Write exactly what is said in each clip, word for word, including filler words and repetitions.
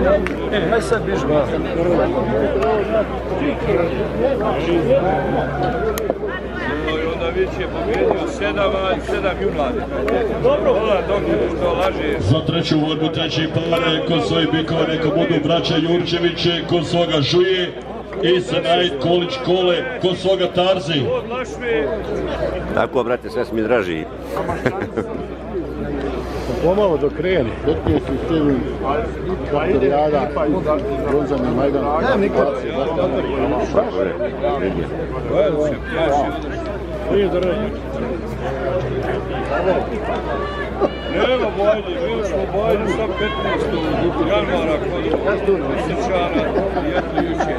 E, haj sad biš ba. Onda već je pobjedio sedam, a sedam junladi. Hvala dok što laže. Za treću borbu, treći pare, kod svojih bikova neka budu braća Jurčeviće, kod svoga Žuje i Senajt Kolić Kole, kod svoga Tarzi. Tako, brate, sve mi draži. Pomalo dok kreni. Dotije si stigli Doktorijada, Bronzani Majdan. Ja, nikad. Nije da radi. Nema bojni, bili smo bojni sa petnaestog januara kod Osjećana i jednu jučer.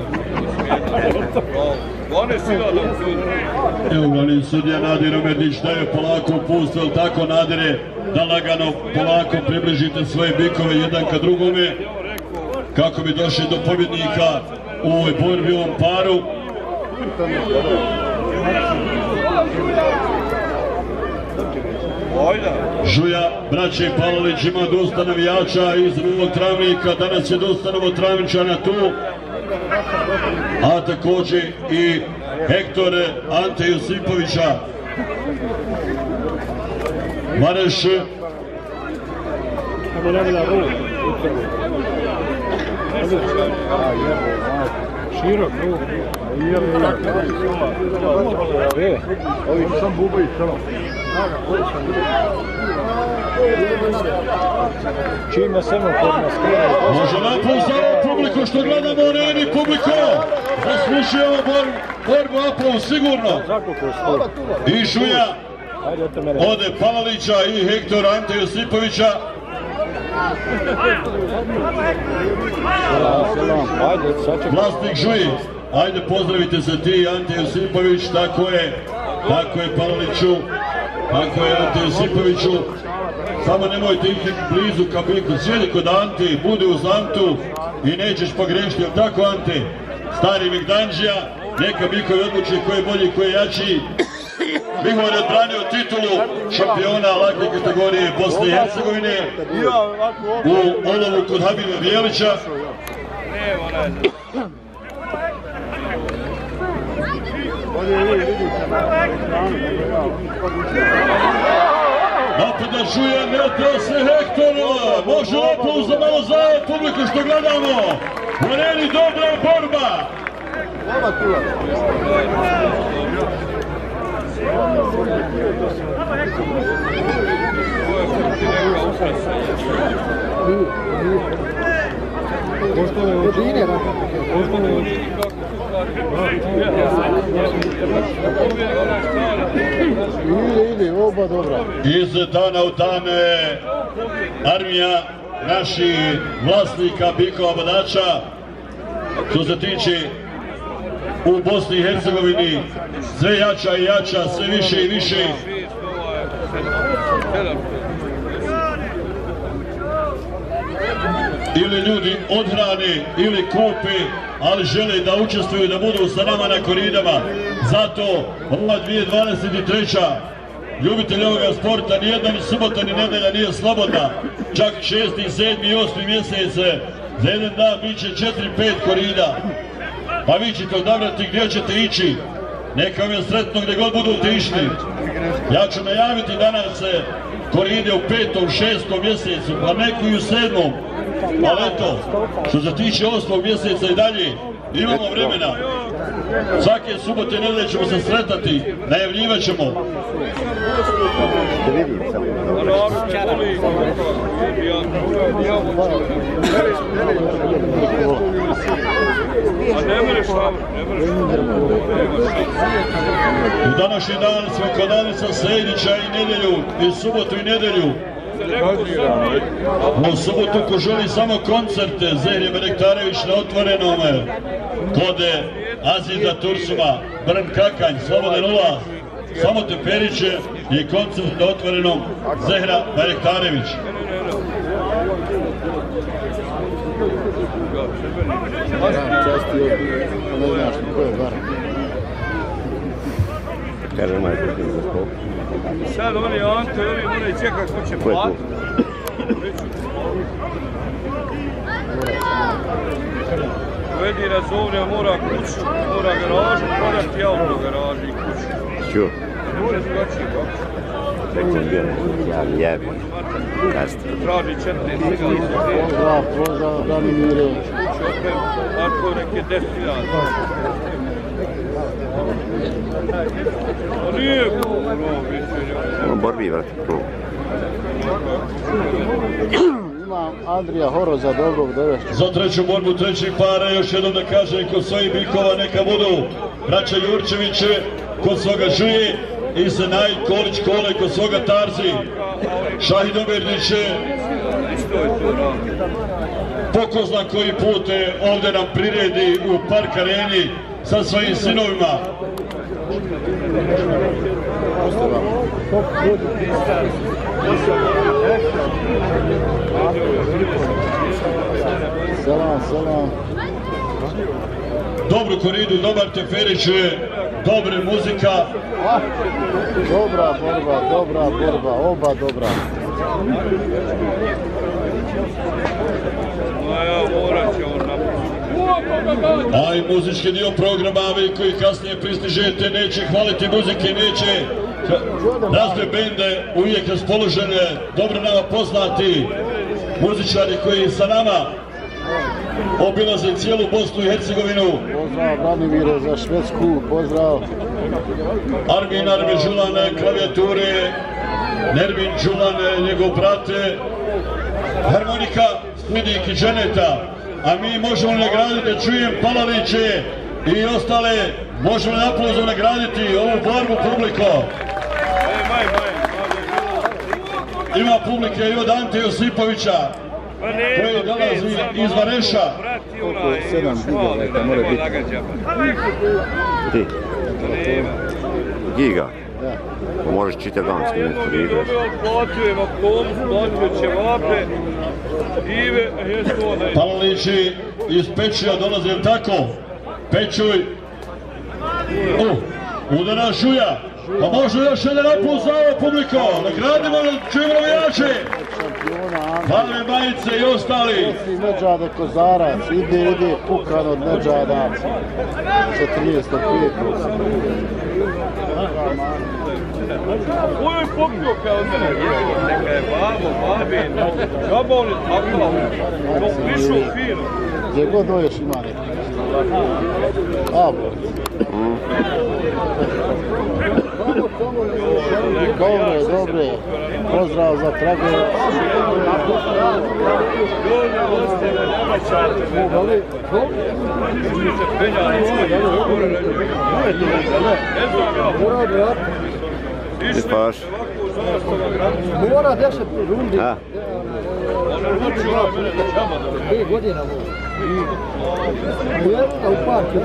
One sila da sudi. Evo glavni sudija Nadir Omedić daje polako pust, ali tako Nadire da lagano polako približite svoje bikove jedan ka drugome kako bi došli do pobjednika u ovoj borbi u ovom paru. Žuja, braće Pavlović ima dosta navijača iz Novog Travnika, danas je dosta Novotravničana tu, a također i Hektor Ante Josipovića. Mareš. Širok, ovi sam bubaju samo. Čima semafor na skrije. Može napust za ovu publiku što gledamo u areni, publiko! Zaslušuje ovo borbu Apollo sigurno. I Žuja, ode Pavlića i Hektora Ante Josipovića. Vlasnik Žuji, ajde pozdravite se ti Ante Josipović, tako je, tako je Pavliću, tako je Ante Josipoviću. Samo nemojte ih blizu kabiku, sjedi kod Ante, budi uz Antu i nećeš pogrešiti, jel tako Ante? Stari Migdanđija, neka bikovi odluči ko je bolji, ko je jači. Bihor je odbranio titulu šampiona lake kategorije Bosne i Hercegovine u olovu kod Habiba Bijelića. Napada Žuja, ne otra se Hektora, može opuz za malo za publiku što gledamo. U areni dobra borba. Iz dana u dan armija naših vlasnika bikova bodača, što se tiče u Bosni i Hercegovini, sve jača i jača, sve više i više. Ili ljudi odhrane, ili kupe, ali žele da učestvuju, da budu sa nama na koridama. Zato ova dvije tisuće dvadeset treća ljubitelji ovoga sporta, nijedna ni subota ni nedelja nije slobodna. Čak šesti, sedmi i osmi mjesec za jedan dan bit će četiri pet korida. Pa vi ćete odabrati gdje ćete ići. Neka vam je sretno gdje god budete išli. Ja ću najaviti danas koride u petom, šestom mjesecu, pa neku i u sedmom. Ali eto, što se tiče osmog mjeseca i dalje, imamo vremena. Svake subote i nedelje ćemo se sretati, najavljivat ćemo. U današnji dan smo kod Alica Sejdića i nedjelju, i subotu i nedjelju. U subotu ko želi samo koncerte, Zehri Berektarević na otvorenome, kod Aziza Tursuma, Brn Kakanj, Slobodan Ulaz, samo Teperiće i koncert na otvorenom Zehra Berektarević. Kaže majka ti za skop. Sad oni Ante, oni moraju čekati ko će plati. neki razumije, mora kuću, mora garažu, prodati auto garažu i kuću. Ču. Ne može drugačije kako. Ja jebi. Jeste. Traži četiri hiljade. Pozdrav, pozdrav, Branimire. Kuću opet, ako neke deset hiljada. Pa nije kuću, no, U borbi, vrati, krug. Imam Andrija Horoza, dobrog dovešća. Za treću borbu trećih para, još jednom da kažem, kod svojih bikova neka budu braća Jurčeviće, kod svoga Žuje, i Senaj Kolić Kole, kod svoga Tarzi, Šahidomirniće, pokozna koji put ovdje nam priredi u Park Areni sa svojim sinovima. Selam, selam. Dobru koridu, dobar teferić, dobra muzika. Ah, dobra borba, dobra borba, oba dobra. A i muzički dio programa, vi koji kasnije pristižete, neće hvaliti muzike, neće razne bende, uvijek raspoložene, dobro nama poznati muzičari koji sa nama obilaze cijelu Bosnu i Hercegovinu. Pozdrav Branimire za Švedsku, pozdrav. Armin Armin Đulan, klavijature, Nermin Đulan, njegov brate, harmonika, Smidik i Dženeta. A mi možemo nagraditi, da čujem Palaliće i ostale, možemo na aplauzu nagraditi ovu borbu publiko. Ima publike i od Ante Josipovića, koji dolazi iz Vareša. Koliko je sedam giga, mora biti. Ti? Giga? Da. Pa možeš čitav dan snimiti video. Platujemo komu, platuje ćevape, Ive, jesu onaj. Palalići iz Pečija dolazi, jel tako? Pečuj. U, udara Žuja. Pa može još jedan aplauz za ovo publiko. Nagradimo čujemo navijače. Plave majice i ostali. Međade Kozarac, ide, ide, pukan od Međada. četrnaest pet. Ovo je popio kao mene, neka je babo, babin, žabovni takla, to pišu fino. Gdje god doješ ima neki. Abo. Dobre, dobre. Pozdrav za Trage. Ti spaš? Mora deset rundi. A? Dvije godina ovo. Jedna u parku.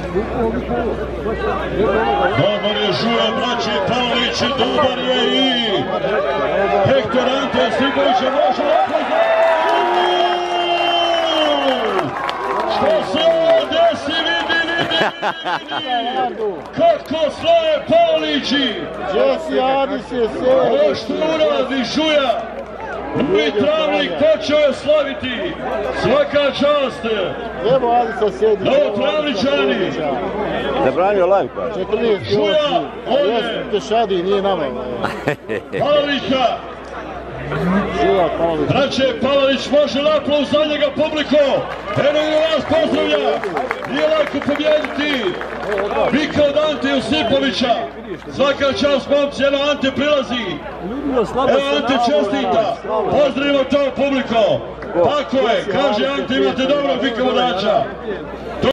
Dobar je Žuja, braći Palalić, dobar je i Hektor Ante Josipović, može napraviti. Što se ovo desi, vidi, vidi, vidi. Kako slave Palalići. Jesi Adis je sve. Ovo što uradi Žuja. Prvi travnik počeo je slaviti. Svaka čast. Evo Adisa sjedi. Novo travničani. Zabranio live pa. četrnaest Žuja, on je. Jeste šadi, nije nama. Palalića. Žuja Palalić. Braće Palalić, može aplauz za njega publiko. Evo i vas pozdravlja. Nije lako pobjediti. Vika od Ante Josipovića. Svaka čast momci, evo Ante prilazi. Evo Ante čestita. Pozdravimo to publiko. Tako je, kaže Ante, imate dobro Vika vodača.